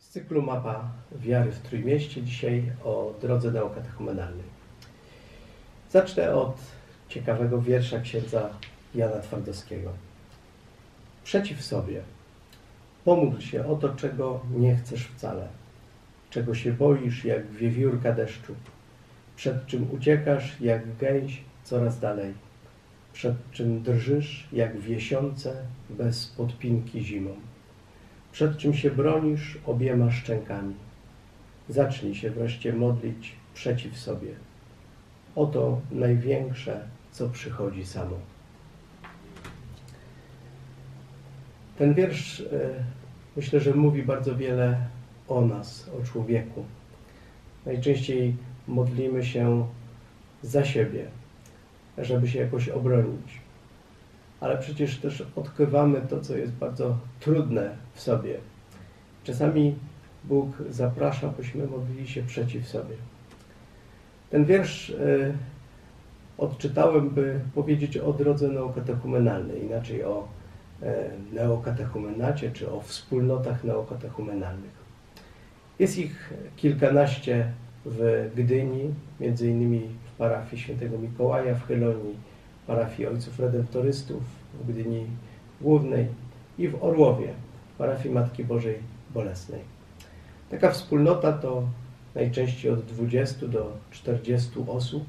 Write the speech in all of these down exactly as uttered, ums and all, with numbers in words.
Z cyklu Mapa Wiary w Trójmieście dzisiaj o drodze neokatechumenalnej. Zacznę od ciekawego wiersza księdza Jana Twardowskiego. Przeciw sobie. Pomódl się o to, czego nie chcesz wcale, czego się boisz jak wiewiórka deszczu, przed czym uciekasz jak gęś coraz dalej, przed czym drżysz jak w jesiące bez podpinki zimą, przed czym się bronisz obiema szczękami. Zacznij się wreszcie modlić przeciw sobie. Oto największe, co przychodzi samo. Ten wiersz, myślę, że mówi bardzo wiele o nas, o człowieku. Najczęściej modlimy się za siebie, żeby się jakoś obronić. Ale przecież też odkrywamy to, co jest bardzo trudne w sobie. Czasami Bóg zaprasza, byśmy modlili się przeciw sobie. Ten wiersz y, odczytałem, by powiedzieć o drodze neokatechumenalnej, inaczej o y, neokatechumenacie, czy o wspólnotach neokatechumenalnych. Jest ich kilkanaście w Gdyni, między innymi w parafii Świętego Mikołaja w Chylonii, parafii Ojców Redemptorystów w Gdyni Głównej i w Orłowie, parafii Matki Bożej Bolesnej. Taka wspólnota to najczęściej od dwudziestu do czterdziestu osób,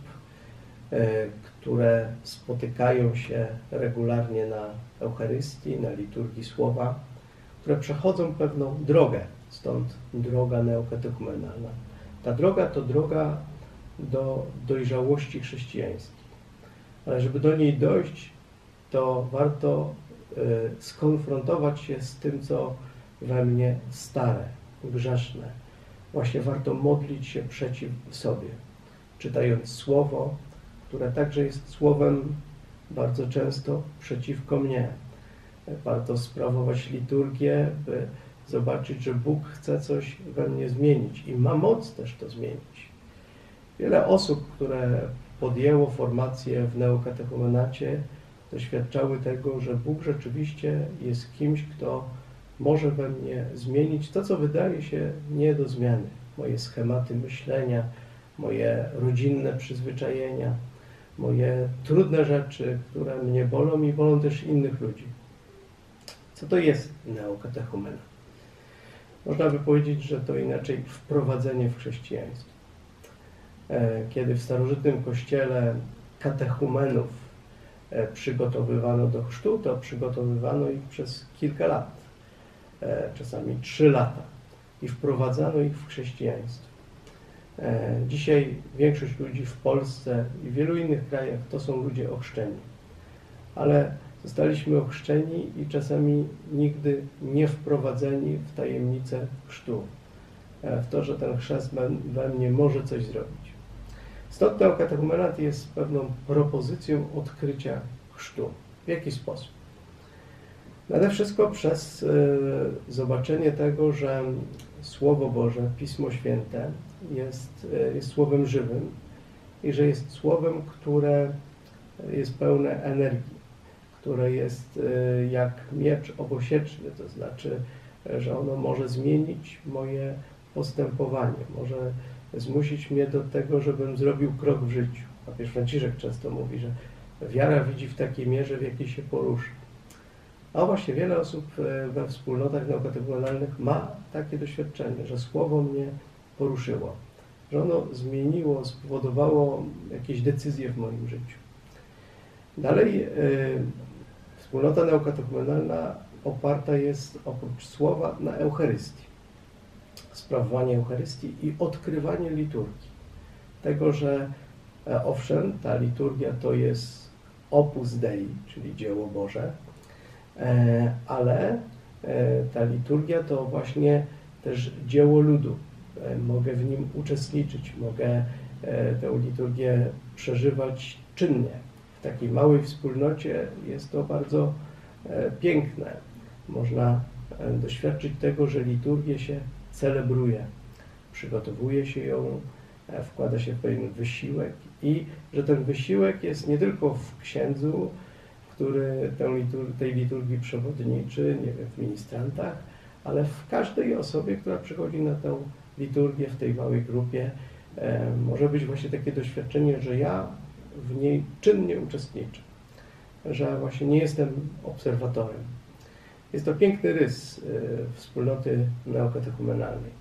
które spotykają się regularnie na Eucharystii, na liturgii Słowa, które przechodzą pewną drogę, stąd droga neokatechumenalna. Ta droga to droga do dojrzałości chrześcijańskiej. Ale żeby do niej dojść, to warto y, skonfrontować się z tym, co we mnie stare, grzeszne. Właśnie warto modlić się przeciw sobie, czytając Słowo, które także jest Słowem bardzo często przeciwko mnie. Warto sprawować liturgię, by zobaczyć, że Bóg chce coś we mnie zmienić i ma moc też to zmienić. Wiele osób, które podjęło formację w neokatechumenacie, doświadczały tego, że Bóg rzeczywiście jest kimś, kto może we mnie zmienić to, co wydaje się nie do zmiany. Moje schematy myślenia, moje rodzinne przyzwyczajenia, moje trudne rzeczy, które mnie bolą i bolą też innych ludzi. Co to jest neokatechumena? Można by powiedzieć, że to inaczej wprowadzenie w chrześcijaństwo. Kiedy w starożytnym kościele katechumenów przygotowywano do chrztu, to przygotowywano ich przez kilka lat, czasami trzy lata i wprowadzano ich w chrześcijaństwo. Dzisiaj większość ludzi w Polsce i w wielu innych krajach to są ludzie ochrzczeni, ale zostaliśmy ochrzczeni i czasami nigdy nie wprowadzeni w tajemnicę chrztu, w to, że ten chrzest we mnie może coś zrobić. Stąd neokatechumenat jest pewną propozycją odkrycia chrztu. W jaki sposób? Nade wszystko przez y, zobaczenie tego, że Słowo Boże, Pismo Święte jest, y, jest Słowem żywym i że jest Słowem, które jest pełne energii, które jest y, jak miecz obosieczny, to znaczy, że ono może zmienić moje postępowanie, może zmusić mnie do tego, żebym zrobił krok w życiu. Papież Franciszek często mówi, że wiara widzi w takiej mierze, w jakiej się porusza. A właśnie wiele osób we wspólnotach neokatechumenalnych ma takie doświadczenie, że Słowo mnie poruszyło, że ono zmieniło, spowodowało jakieś decyzje w moim życiu. Dalej yy, wspólnota neokatechumenalna oparta jest oprócz Słowa na Eucharystii. Sprawowanie Eucharystii i odkrywanie liturgii. Tego, że e, owszem, ta liturgia to jest opus Dei, czyli dzieło Boże, e, ale e, ta liturgia to właśnie też dzieło ludu. E, mogę w nim uczestniczyć, mogę e, tę liturgię przeżywać czynnie. W takiej małej wspólnocie jest to bardzo e, piękne. Można e, doświadczyć tego, że liturgię się celebruje, przygotowuje się ją, wkłada się w pewien wysiłek i że ten wysiłek jest nie tylko w księdzu, który tę litur- tej liturgii przewodniczy, nie wiem, w ministrantach, ale w każdej osobie, która przychodzi na tę liturgię w tej małej grupie, e, może być właśnie takie doświadczenie, że ja w niej czynnie uczestniczę, że właśnie nie jestem obserwatorem. Jest to piękny rys e, wspólnoty neokatechumenalnej.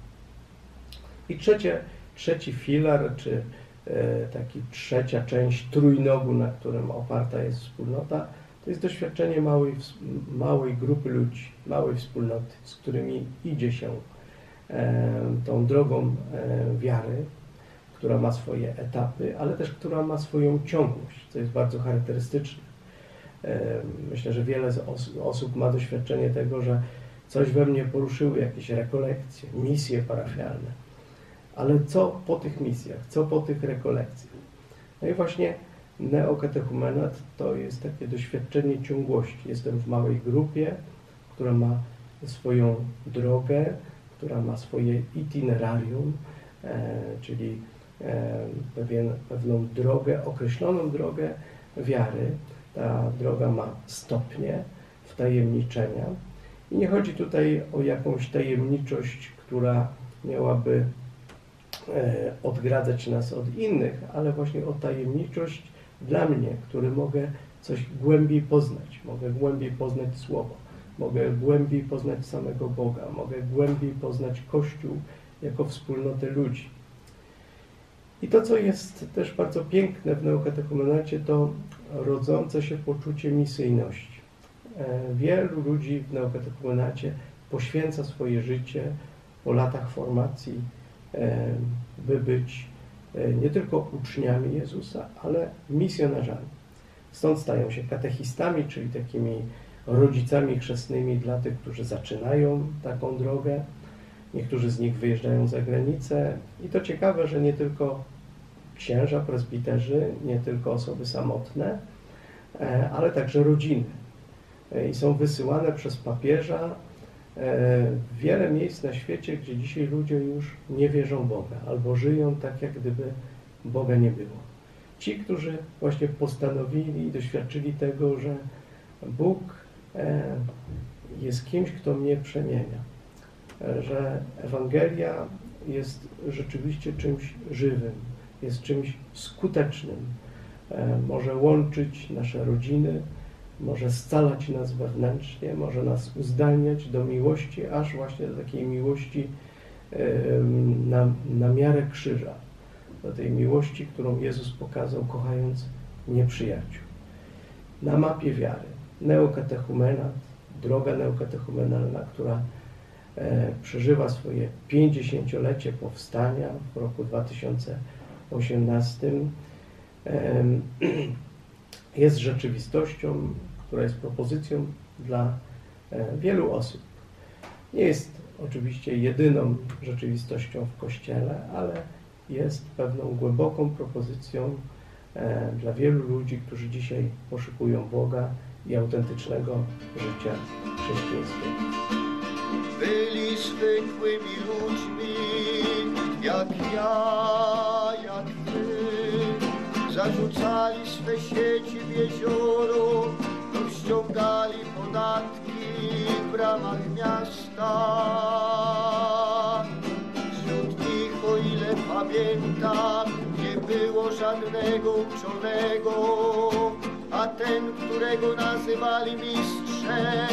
I trzecie, trzeci filar, czy e, taki trzecia część trójnogu, na którym oparta jest wspólnota, to jest doświadczenie małej, małej grupy ludzi, małej wspólnoty, z którymi idzie się e, tą drogą e, wiary, która ma swoje etapy, ale też która ma swoją ciągłość, co jest bardzo charakterystyczne. E, myślę, że wiele z os osób ma doświadczenie tego, że coś we mnie poruszyły, jakieś rekolekcje, misje parafialne. Ale co po tych misjach, co po tych rekolekcjach? No i właśnie neokatechumenat to jest takie doświadczenie ciągłości. Jestem w małej grupie, która ma swoją drogę, która ma swoje itinerarium, e, czyli e, pewien, pewną drogę, określoną drogę wiary. Ta droga ma stopnie wtajemniczenia i nie chodzi tutaj o jakąś tajemniczość, która miałaby e, odgradzać nas od innych, ale właśnie o tajemniczość dla mnie, który mogę coś głębiej poznać, mogę głębiej poznać Słowo, mogę głębiej poznać samego Boga, mogę głębiej poznać Kościół jako wspólnotę ludzi. I to, co jest też bardzo piękne w neokatechumenacie, to rodzące się poczucie misyjności. Wielu ludzi w neokatechumenacie poświęca swoje życie po latach formacji, by być nie tylko uczniami Jezusa, ale misjonarzami. Stąd stają się katechistami, czyli takimi rodzicami chrzestnymi dla tych, którzy zaczynają taką drogę. Niektórzy z nich wyjeżdżają za granicę i to ciekawe, że nie tylko księża, prezbiterzy, nie tylko osoby samotne, ale także rodziny. I są wysyłane przez papieża w wiele miejsc na świecie, gdzie dzisiaj ludzie już nie wierzą w Boga, albo żyją tak, jak gdyby Boga nie było. Ci, którzy właśnie postanowili i doświadczyli tego, że Bóg jest kimś, kto mnie przemienia, że Ewangelia jest rzeczywiście czymś żywym, jest czymś skutecznym, może łączyć nasze rodziny, może scalać nas wewnętrznie, może nas uzdalniać do miłości, aż właśnie do takiej miłości na, na miarę krzyża, do tej miłości, którą Jezus pokazał, kochając nieprzyjaciół. Na mapie wiary neokatechumenat, droga neokatechumenalna, która e, przeżywa swoje pięćdziesięciolecie powstania w roku dwa tysiące osiemnastym, e, jest rzeczywistością, która jest propozycją dla e, wielu osób. Nie jest oczywiście jedyną rzeczywistością w Kościele, ale jest pewną głęboką propozycją e, dla wielu ludzi, którzy dzisiaj poszukują Boga i autentycznego życia chrześcijańskiego. Byli zwykłymi ludźmi, jak ja, jak ty. Zarzucali swe sieci w jezioro, rozciągali podatki w ramach miasta. Wśród nich, o ile pamiętam, nie było żadnego uczonego, a ten, którego nazywali mistrzem,